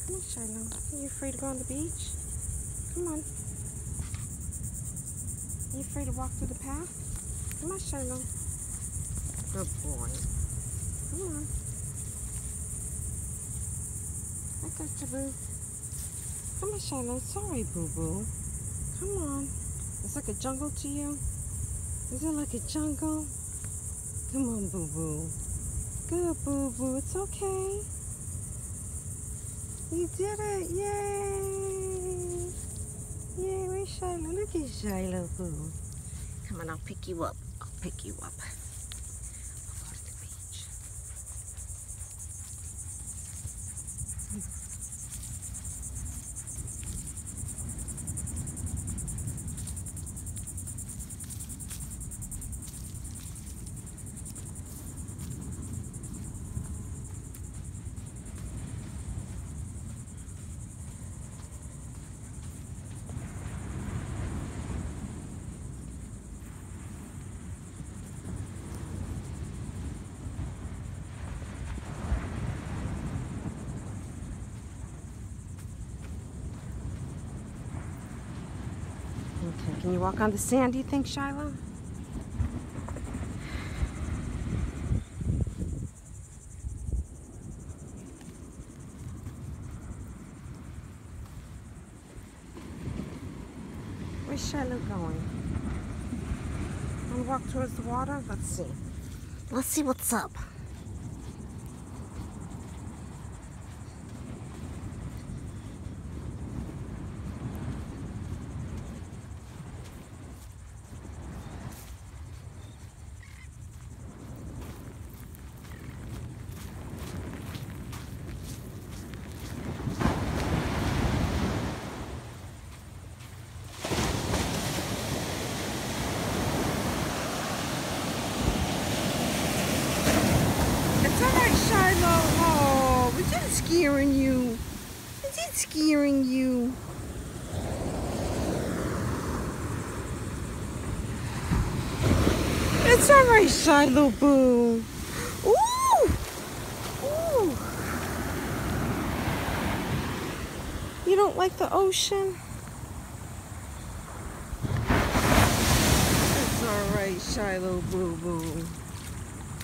Come on, Shiloh. Are you afraid to go on the beach? Come on. Are you afraid to walk through the path? Come on, Shiloh. Good boy. Come on. I got you, boo. Come on, Shiloh. Sorry, boo-boo. Come on. It's like a jungle to you? Is it like a jungle? Come on, boo-boo. Good, boo-boo. It's okay. You did it. Yay. Yay, where's Shiloh? Look at Shiloh, boo. Come on, I'll pick you up. I'll pick you up. We'll go to the beach. Okay, can you walk on the sand, do you think, Shiloh? Where's Shiloh going? Want to walk towards the water? Let's see. Let's see what's up. Shiloh, oh, was it scaring you? Is it scaring you? It's alright, Shiloh, boo. Ooh! Ooh! You don't like the ocean? It's alright, Shiloh, boo, boo.